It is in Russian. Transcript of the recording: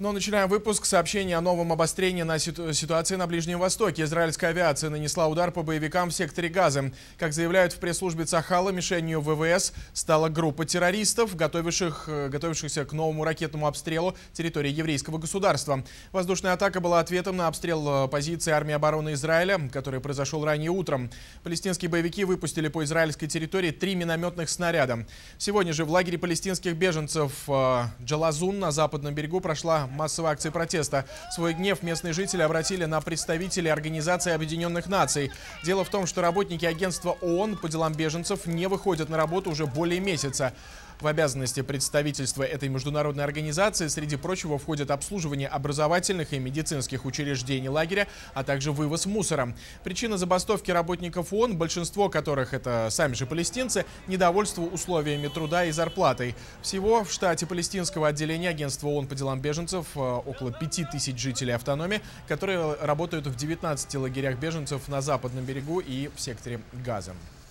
Но начинаем выпуск сообщения о новом обострении ситуации на Ближнем Востоке. Израильская авиация нанесла удар по боевикам в секторе Газы. Как заявляют в пресс-службе Цахала, мишенью ВВС стала группа террористов, готовившихся к новому ракетному обстрелу территории еврейского государства. Воздушная атака была ответом на обстрел позиции армии обороны Израиля, который произошел ранее утром. Палестинские боевики выпустили по израильской территории 3 минометных снаряда. Сегодня же в лагере палестинских беженцев Джалазун на западном берегу прошла массовая акция протеста. Свой гнев местные жители обратили на представителей Организации Объединенных Наций. Дело в том, что работники агентства ООН по делам беженцев не выходят на работу уже более месяца. В обязанности представительства этой международной организации, среди прочего, входит обслуживание образовательных и медицинских учреждений лагеря, а также вывоз мусора. Причина забастовки работников ООН, большинство которых это сами же палестинцы, недовольство условиями труда и зарплатой. Всего в штате палестинского отделения агентства ООН по делам беженцев около 5000 жителей автономии, которые работают в 19 лагерях беженцев на западном берегу и в секторе Газа.